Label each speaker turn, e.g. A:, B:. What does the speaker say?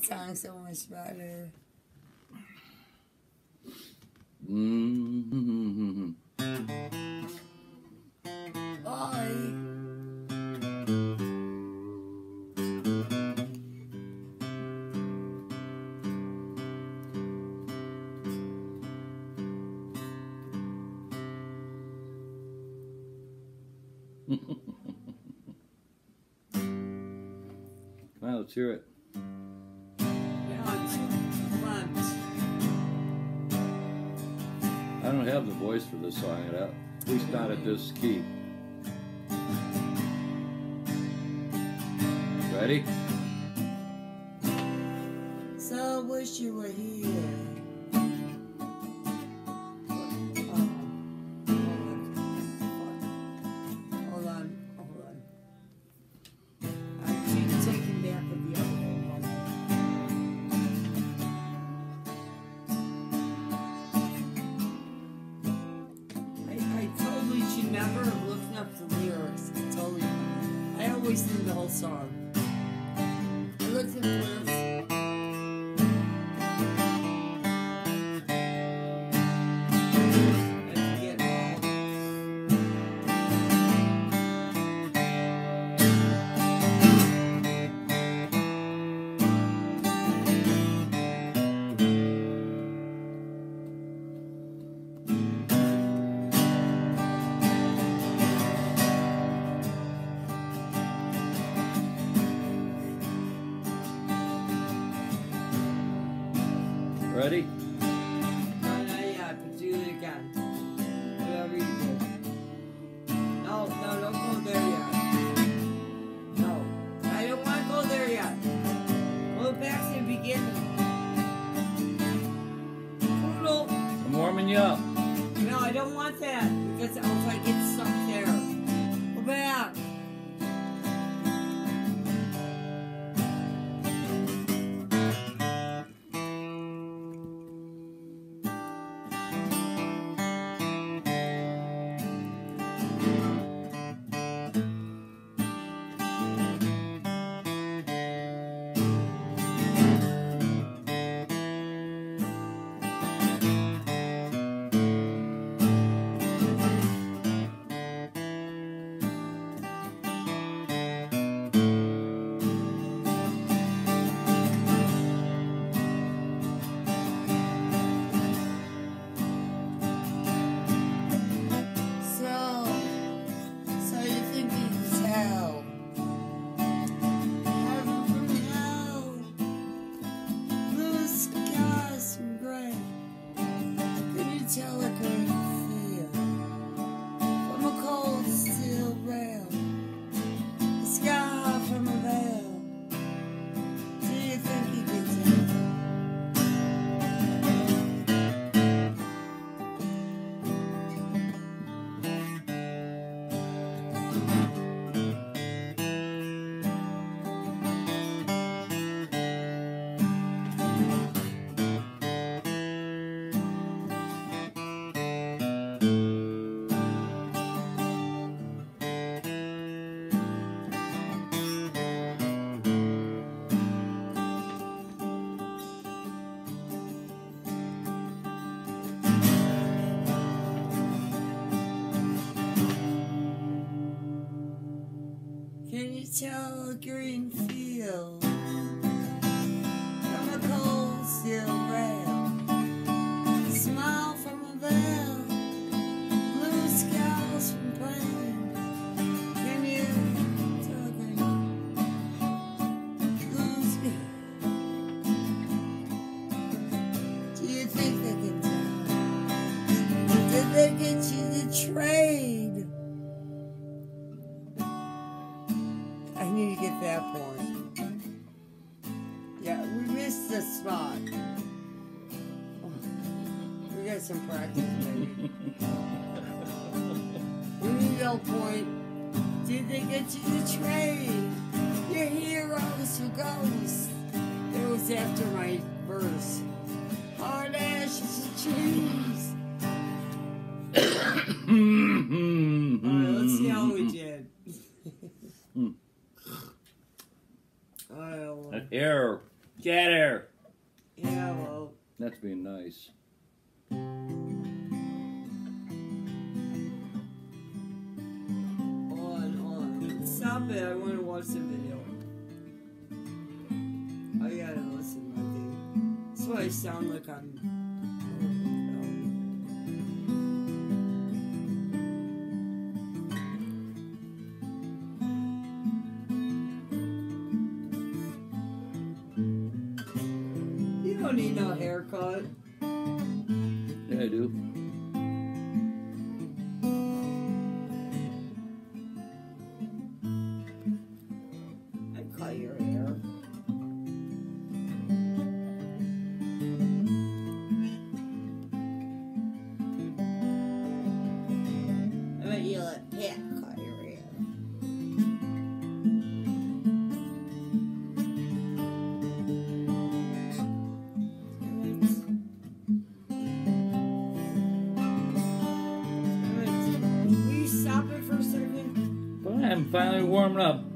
A: Sounds so much better.
B: Mm-hmm.
A: Bye.
B: Well, let's hear it. I don't have the voice for this song, at least not at this key. Ready?
A: So I wish you were here. Hold on. I keep taking back with the other one. I totally should never have looked up the lyrics. I always sing the whole song. I looked at the lyrics.
B: Ready?
A: Not yet, but do it again. Whatever you did. No, don't go there yet. No, I don't want to go there yet. Go back to the beginning. Poodle.
B: I'm warming you up.
A: No, I don't want that, because else I get stuck there. Go back. Tell a great feel from a cold steel rail, a scar from a veil. Do you think you can tell a green field from a cold steel rail, a smile from a veil, blue skies from pain? Can you tell a green blue sky? Do you think they can tell? Did they get you the trade? I need to get that point. Yeah, we missed the spot. Oh, we got some practice, baby. We need no point. Did they get you the trade? Your heroes who ghosts. It was after my verse. Hard ashes and trees. Alright, let's see how we did.
B: Air Cat hair.
A: Yeah, well.
B: That's being nice.
A: On. Stop it, I want to watch the video. I gotta listen to my thing. That's why I sound like I'm... You don't need no haircut.
B: Yeah, I do.
A: I cut your hair. I bet you let Pat cut your hair. Will you stop it for a second?
B: But I'm finally warming up.